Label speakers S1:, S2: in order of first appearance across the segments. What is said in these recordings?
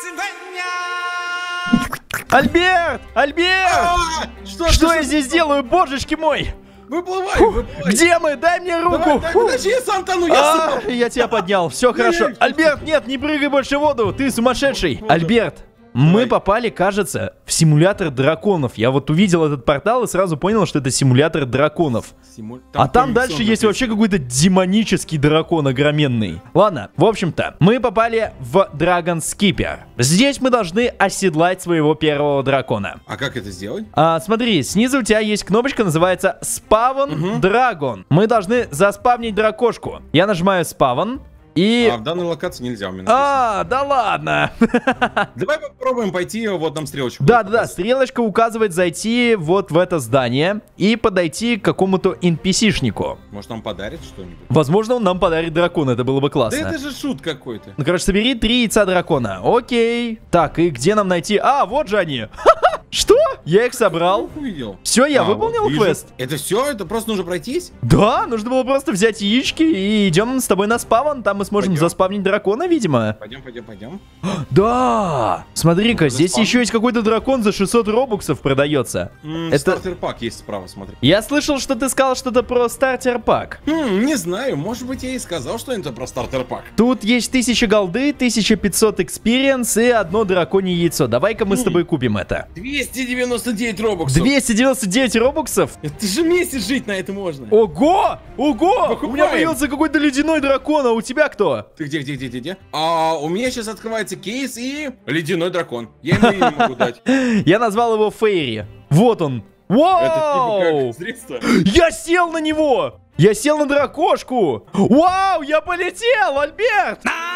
S1: Альберт! Альберт! Что я здесь делаю, божечки мой?
S2: Выплывай, выплывай.
S1: Где мы? Дай мне руку.
S2: Давай, подожди, я сам тону, я сам.
S1: Я тебя поднял, все хорошо. Альберт, нет, не прыгай больше в воду, ты сумасшедший. Альберт, мы попали, кажется, в симулятор драконов. Я вот увидел этот портал и сразу понял, что это симулятор драконов. А там дальше есть вообще какой-то демонический дракон огроменный. Ладно, в общем-то, мы попали в Dragon Skipper. Здесь мы должны оседлать своего первого дракона.
S2: А как это сделать?
S1: Смотри, снизу у тебя есть кнопочка, называется Spawn Dragon. Мы должны заспавнить дракошку. Я нажимаю Spawn. И...
S2: в данной локации нельзя у меня.
S1: Да ладно.
S2: Давай попробуем пойти, вот там стрелочку.
S1: Да, стрелочка указывает зайти вот в это здание и подойти к какому-то NPC-шнику.
S2: Может, нам подарит что-нибудь?
S1: Возможно, он нам подарит дракона, это было бы классно.
S2: Да это же шут какой-то.
S1: Ну, короче, собери 3 яйца дракона. Окей. Так, и где нам найти? Вот же они. Что? Я их собрал.
S2: Увидел.
S1: Все, я выполнил квест.
S2: Это все? Это просто нужно пройтись?
S1: Да, нужно было просто взять яички и идем с тобой на спавн. Там мы сможем заспавнить дракона, видимо.
S2: Пойдем.
S1: Да! Смотри-ка, здесь еще есть какой-то дракон за 600 робоксов продается.
S2: Стартер-пак есть справа, смотри.
S1: Я слышал, что ты сказал что-то про стартер-пак.
S2: Не знаю, может быть, я и сказал что-нибудь про стартер-пак.
S1: Тут есть 1000 голды, 1500 экспириенс и одно драконье яйцо. Давай-ка мы с тобой купим это.
S2: 299 робоксов.
S1: 299 робоксов?
S2: Это же месяц жить на это можно.
S1: Ого! Ого!
S2: Покупаем.
S1: У меня появился какой-то ледяной дракон, а у тебя кто?
S2: Ты где? У меня сейчас открывается кейс и ледяной дракон. Я ему имя могу дать.
S1: Я назвал его Фейри. Вот он. Вау!
S2: Это типа как средство?
S1: Я сел на него! Я сел на дракошку! Вау, я полетел, Альберт!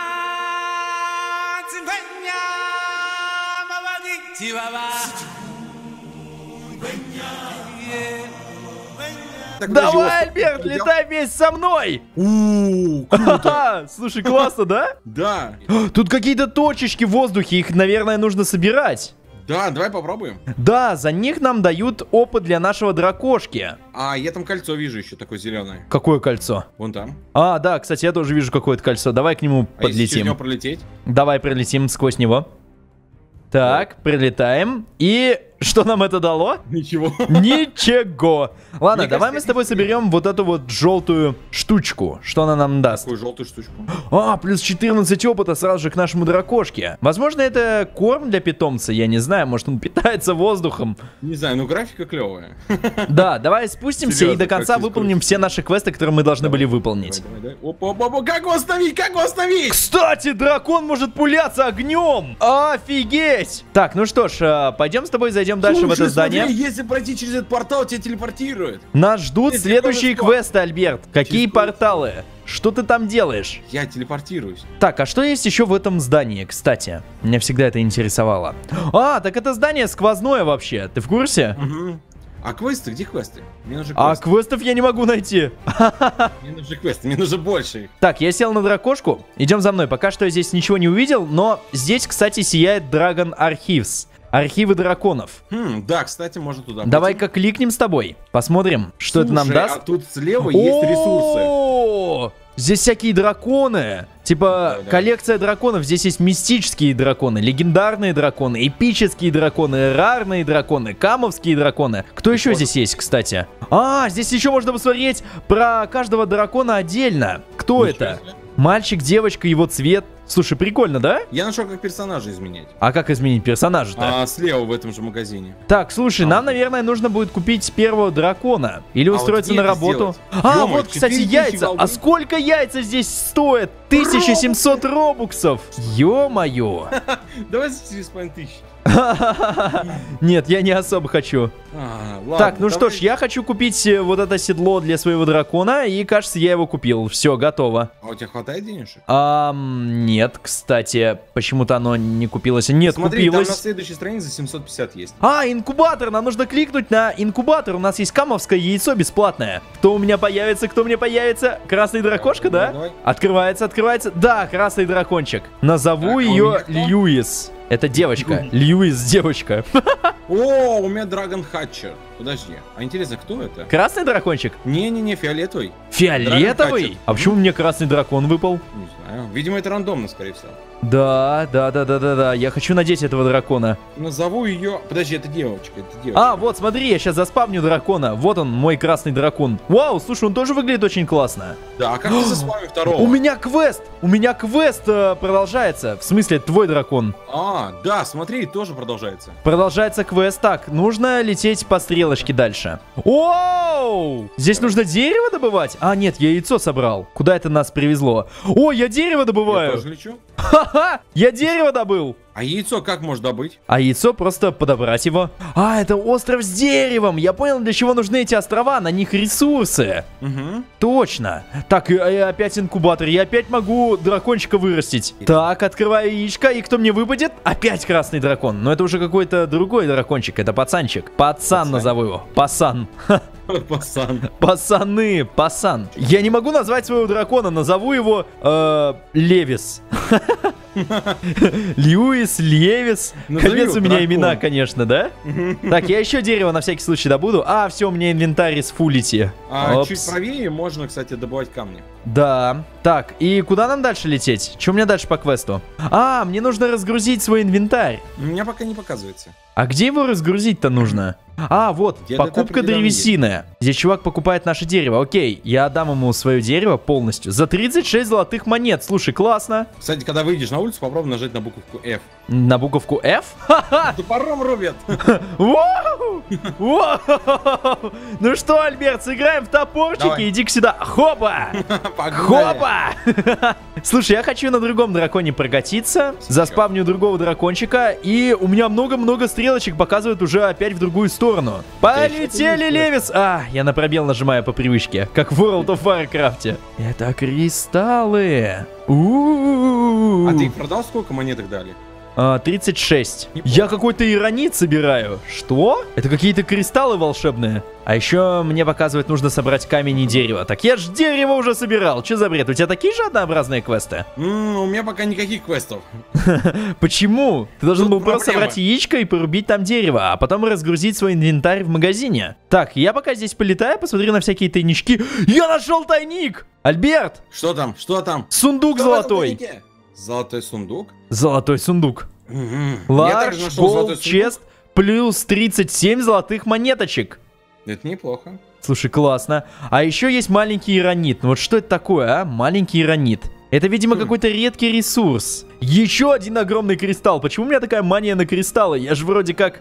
S1: Давай, Альберт, летай вместе со мной!
S2: Круто.
S1: Слушай, классно, да?
S2: Да.
S1: Тут какие-то точечки в воздухе, их, наверное, нужно собирать.
S2: Да, давай попробуем.
S1: Да, за них нам дают опыт для нашего дракошки.
S2: Я там кольцо вижу еще такое зеленое.
S1: Какое кольцо?
S2: Вон там.
S1: Да, кстати, я тоже вижу какое-то кольцо. Давай к нему подлетим.
S2: Если через него пролететь?
S1: Давай пролетим сквозь него. Так, прилетаем. И что нам это дало?
S2: Ничего.
S1: Ничего. Ладно,
S2: Мне
S1: давай
S2: кажется,
S1: мы с тобой соберем вот эту вот желтую штучку. Что она нам даст?
S2: Такую желтую штучку.
S1: Плюс 14 опыта сразу же к нашему дракошке. Возможно, это корм для питомца, я не знаю. Может, он питается воздухом.
S2: Не знаю, но графика клевая.
S1: Да, давай спустимся
S2: Серьезно,
S1: и до конца
S2: практически
S1: выполним все наши квесты, которые мы должны были выполнить.
S2: Давай. Опа, как его остановить? Как его остановить?
S1: Кстати, дракон может пуляться огнем! Офигеть! Так, ну что ж, пойдем с тобой зайдем дальше в это здание.
S2: Смотри, если пройти через этот портал, тебя телепортирует.
S1: Нас ждут
S2: Нет,
S1: следующие квесты, Альберт. Какие
S2: Через
S1: порталы? Что ты там делаешь?
S2: Я телепортируюсь.
S1: Так, а что есть еще в этом здании, кстати? Меня всегда это интересовало. Так это здание сквозное вообще. Ты в курсе?
S2: Угу. А квесты? Где квесты? Мне нужны квесты.
S1: Квестов я не могу найти.
S2: Мне нужны квесты, мне нужно больше.
S1: Так, я сел на дракошку. Идем за мной. Пока что я здесь ничего не увидел, но здесь, кстати, сияет Dragon Archives. Архивы драконов.
S2: Да, кстати, можно туда пойти.
S1: Давай-ка кликнем с тобой. Посмотрим, что это нам даст.
S2: А тут слева есть ресурсы.
S1: Здесь всякие драконы. Типа, коллекция драконов. Здесь есть мистические драконы, легендарные драконы, эпические драконы, рарные драконы, камовские драконы. Кто еще здесь есть, кстати? Здесь еще можно посмотреть про каждого дракона отдельно. Кто это? Мальчик, девочка, его цвет. Слушай, прикольно, да?
S2: Я нашел, как персонажа изменять.
S1: А как изменить персонажа-то?
S2: Слева в этом же магазине.
S1: Так, слушай, нам, наверное, нужно будет купить первого дракона. Или устроиться
S2: вот
S1: на работу. Вот, кстати,
S2: 4000
S1: яйца.
S2: голды.
S1: А сколько яйца здесь стоят? 1700 робуксов. Ё-моё.
S2: Давай за 4500.
S1: Нет, я не особо хочу.
S2: Ладно,
S1: Так, ну что ж, я хочу купить вот это седло для своего дракона. И, кажется, я его купил. Все, готово.
S2: А у тебя хватает денежек?
S1: Нет, кстати, почему-то оно не купилось. Нет,
S2: Смотри,
S1: купилось.
S2: там на следующей странице 750 есть.
S1: Инкубатор, нам нужно кликнуть на инкубатор. У нас есть камовское яйцо бесплатное. Кто у меня появится, кто мне появится? Красный дракошка, да?
S2: Давай.
S1: Открывается. Да, красный дракончик. Назову ее Льюис. Это девочка. Льюис, девочка.
S2: У меня Драгон Хатчер. Подожди. А интересно, кто это?
S1: Красный дракончик?
S2: Не-не-не, фиолетовый.
S1: Фиолетовый?
S2: Дракон
S1: А почему мне красный дракон выпал?
S2: Не знаю. Видимо, это рандомно, скорее всего.
S1: Да. Я хочу надеть этого дракона.
S2: Назову ее... Подожди, это девочка, это девочка.
S1: А, вот, смотри, я сейчас заспавню дракона. Вот он, мой красный дракон. Вау, слушай, он тоже выглядит очень классно.
S2: Да, а как ты заспавнил второго?
S1: У меня квест продолжается. В смысле, твой дракон.
S2: А, да, смотри, тоже продолжается.
S1: Продолжается квест. Так, нужно лететь по стрелочке дальше. Оу! Здесь нужно дерево добывать? А, нет, я яйцо собрал. Куда это нас привезло? О, я дерево
S2: Я
S1: добываю.
S2: тоже лечу.
S1: Ха-ха! Я дерево добыл.
S2: А яйцо как можно добыть?
S1: А яйцо просто подобрать его. А, это остров с деревом. Я понял, для чего нужны эти острова. На них ресурсы.
S2: Угу.
S1: Точно. Так, и опять инкубатор. Я опять могу дракончика вырастить. Так, открываю яичко. И кто мне выпадет? Опять красный дракон. Но это уже какой-то другой дракончик. Это пацанчик. Пацан назову его. Пасан.
S2: Пасан.
S1: Пасан. Я не могу назвать своего дракона. Назову его Левис. Льюис, Левис. Капец у меня имена, конечно, да? Так, я еще дерево на всякий случай добуду. А, все, у меня инвентарь из фулити.
S2: А чуть правее можно, кстати, добывать камни.
S1: Да. Так, и куда нам дальше лететь? Что у меня дальше по квесту? А, мне нужно разгрузить свой инвентарь.
S2: У меня пока не показывается.
S1: А где его разгрузить-то нужно? А, вот, покупка древесины. Здесь чувак покупает наше дерево. Окей, я отдам ему свое дерево полностью. За 36 золотых монет. Слушай, классно.
S2: Кстати, когда выйдешь на улицу, попробуй нажать на буковку F.
S1: На буковку F? Ха-ха!
S2: Топором рубят.
S1: Вау! Вау! Ну что, Альберт, сыграем в топорчики?
S2: Давай.
S1: Иди-ка сюда. Хопа! Хопа! Слушай, я хочу на другом драконе прокатиться. Заспавню другого дракончика. И у меня много-много стрелочек показывают уже опять в другую сторону. Полетели, Левис! А, я на пробел нажимаю по привычке. Как в World of Warcraft. Это кристаллы. У-у-у.
S2: А ты их продал? Сколько монеток дали?
S1: 36.
S2: Неплохо.
S1: Я какой-то иронит собираю. Что? Это какие-то кристаллы волшебные. А еще мне показывают, нужно собрать камень и дерево. Так я ж дерево уже собирал. Че за бред? У тебя такие же однообразные квесты?
S2: У меня пока никаких квестов.
S1: Почему? Ты должен был просто
S2: проблема.
S1: собрать яичко и порубить там дерево, а потом разгрузить свой инвентарь в магазине. Так, я пока здесь полетаю, посмотрю на всякие тайнички. Я нашел тайник! Альберт!
S2: Что там? Что там?
S1: Сундук
S2: Что в этом
S1: золотой.
S2: тайнике? Золотой сундук?
S1: Золотой сундук.
S2: Я
S1: Ларч,
S2: также нашел золотой
S1: голд,
S2: сундук.
S1: чест, плюс 37 золотых монеточек.
S2: Это неплохо.
S1: Слушай, классно. А еще есть маленький иронит. Ну вот что это такое, а? Маленький иронит. Это, видимо, какой-то редкий ресурс. Еще один огромный кристалл. Почему у меня такая мания на кристаллы? Я же вроде как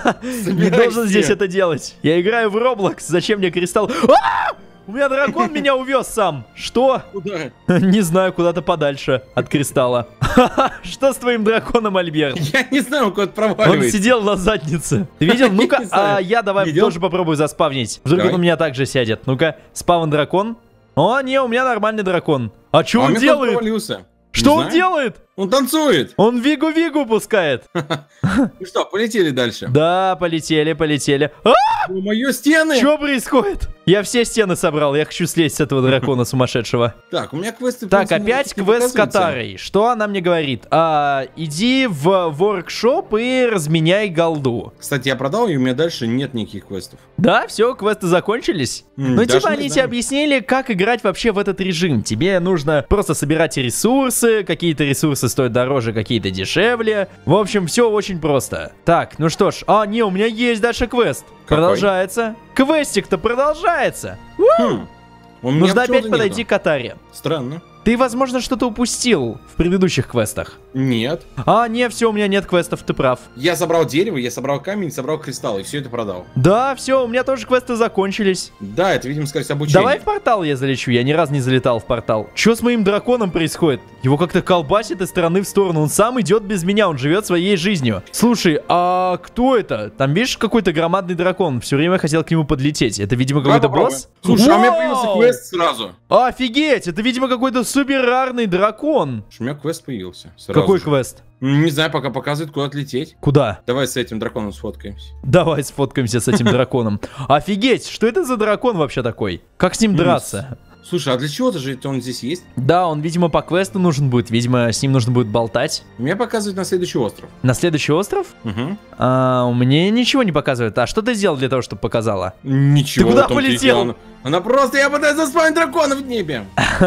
S1: не должен здесь это делать. Я играю в Roblox. Зачем мне кристалл? У меня дракон меня увез сам. Что?
S2: Куда?
S1: Не знаю, куда-то подальше от кристалла. Что с твоим драконом, Альберт?
S2: Я не знаю, куда
S1: Он
S2: проваливается.
S1: сидел на заднице. Ты видел? Ну-ка,
S2: Не знаю.
S1: я давай
S2: Видел?
S1: тоже попробую заспавнить. Вдруг
S2: Давай.
S1: он у меня также сядет. Ну-ка, спавн дракон. О, не, у меня нормальный дракон. А что
S2: А у
S1: он
S2: меня
S1: делает?
S2: кто-то провалился.
S1: Что
S2: Не
S1: он
S2: знаю.
S1: делает?
S2: Он танцует.
S1: Он вигу-вигу пускает.
S2: Ну что, полетели дальше.
S1: Да, полетели. А,
S2: Мое стены.
S1: что происходит? Я все стены собрал, я хочу слезть с этого дракона сумасшедшего.
S2: Так, у меня квесты... в
S1: Так,
S2: принципе,
S1: опять
S2: не
S1: квест с
S2: показываются.
S1: Катарой. Что она мне говорит? Иди в воркшоп и разменяй голду.
S2: Кстати, я продал, и у меня дальше нет никаких квестов.
S1: Да, все, квесты закончились. Ну,
S2: даже
S1: типа,
S2: не
S1: они тебе
S2: знаю.
S1: объяснили, как играть вообще в этот режим. Тебе нужно просто собирать ресурсы. Какие-то ресурсы стоят дороже, какие-то дешевле. В общем, все очень просто. Так, ну что ж. Не, у меня есть дальше квест.
S2: Какой?
S1: Продолжается. Квестик-то продолжается.
S2: У меня
S1: Нужно
S2: почему-то
S1: опять подойти
S2: нету.
S1: к Катаре.
S2: Странно.
S1: Ты, возможно, что-то упустил в предыдущих квестах.
S2: Нет.
S1: Не, все, у меня нет квестов, ты прав.
S2: Я собрал дерево, я собрал камень, собрал кристалл, и все это продал.
S1: Да, все, у меня тоже квесты закончились.
S2: Да, это, видимо, скорее всего, обучение.
S1: Давай в портал я залечу, я ни разу не залетал в портал. Что с моим драконом происходит? Его как-то колбасит из стороны в сторону, он сам идет без меня, он живет своей жизнью. Слушай, а кто это? Там, видишь, какой-то громадный дракон, все время хотел к нему подлететь. Это, видимо,
S2: Давай
S1: какой-то
S2: попробуем.
S1: босс?
S2: Слушай, а у меня
S1: Вау!
S2: появился квест сразу.
S1: Офигеть, это, видимо, какой-то супер рарный дракон.
S2: У меня квест появился. Сразу
S1: Какой
S2: же.
S1: квест?
S2: Не знаю, пока показывает, куда отлететь.
S1: Куда?
S2: Давай с этим драконом сфоткаемся.
S1: Давай сфоткаемся с этим драконом. Офигеть, что это за дракон вообще такой? Как с ним драться?
S2: Слушай, а для чего-то же это он здесь есть?
S1: Да, он, видимо, по квесту нужен будет. Видимо, с ним нужно будет болтать.
S2: Меня показывает на следующий остров.
S1: На следующий остров?
S2: Угу.
S1: Мне ничего не показывает. А что ты сделал для того, чтобы показала?
S2: Ничего.
S1: Ты куда
S2: в том-то и
S1: полетел?
S2: дело. Она просто, я пытаюсь заспавнить дракона в небе.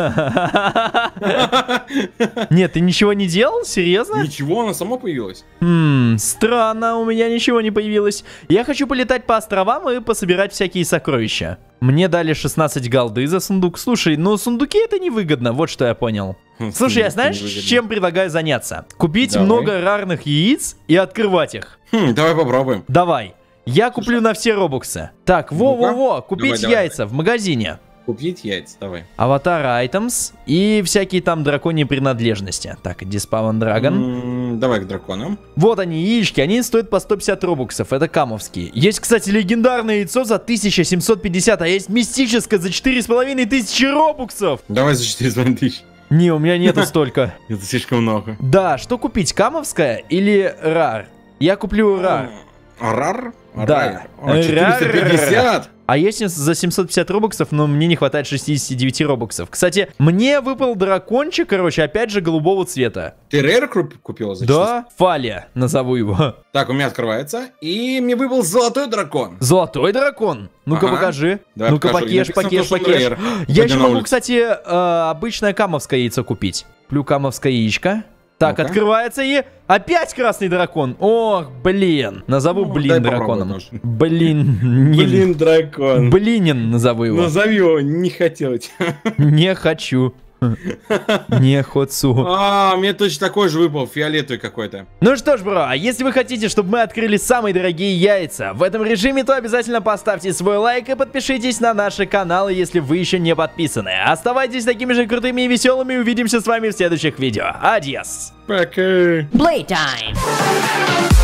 S1: Нет, ты ничего не делал? Серьезно?
S2: Ничего, она сама появилась.
S1: Странно, у меня ничего не появилось. Я хочу полетать по островам и пособирать всякие сокровища. Мне дали 16 голды за сундук. Слушай, ну сундуки это невыгодно, вот что я понял. Слушай, я знаешь, чем предлагаю заняться? Купить
S2: Давай.
S1: много рарных яиц и открывать их.
S2: Давай попробуем.
S1: Давай. Я куплю на все робоксы. Так, во-во-во, купить
S2: Давай.
S1: яйца в магазине.
S2: Купить яйца, давай.
S1: Аватар Items и всякие там драконьи принадлежности. Так, Dispawn Dragon.
S2: Давай к драконам.
S1: Вот они, яички, они стоят по 150 робоксов, это камовские. Есть, кстати, легендарное яйцо за 1750, а есть мистическое за 4500 робоксов.
S2: Давай за 4,5 тысяч.
S1: Не, у меня нету столько.
S2: Это слишком много.
S1: Да, что купить, камовское или рар? Я куплю рар.
S2: Рар?
S1: Да.
S2: Рар. 450.
S1: А есть за 750 робоксов, но мне не хватает 69 робоксов. Кстати, мне выпал дракончик, короче, опять же голубого цвета.
S2: Ты рейр купила за 400?
S1: Да, Фалия, назову его.
S2: Так, у меня открывается. И мне выпал золотой дракон.
S1: Золотой дракон? Ну-ка
S2: Ага.
S1: покажи.
S2: Давай
S1: Ну-ка
S2: покажу.
S1: покеш,
S2: Написано,
S1: покеш,
S2: что он
S1: покеш.
S2: рейр.
S1: Я
S2: Пойдем
S1: еще
S2: на
S1: могу,
S2: улицу.
S1: кстати, обычное камовское яйцо купить. Плю камовское яичко. Так,
S2: Ну-ка.
S1: открывается и опять красный дракон. Ох, блин. Назову
S2: Ну,
S1: блин
S2: дай
S1: драконом.
S2: попробовать тоже.
S1: Блин.
S2: дракон.
S1: Блинин назову его.
S2: Назови его, не хотелось.
S1: Не хочу. Не хочу.
S2: Мне точно такой же выпал, фиолетовый какой-то.
S1: Ну что ж, бро, а если вы хотите, чтобы мы открыли самые дорогие яйца в этом режиме, то обязательно поставьте свой лайк и подпишитесь на наши каналы, если вы еще не подписаны. Оставайтесь такими же крутыми и веселыми, увидимся с вами в следующих видео. Адьос!
S2: Пока.
S3: Playtime.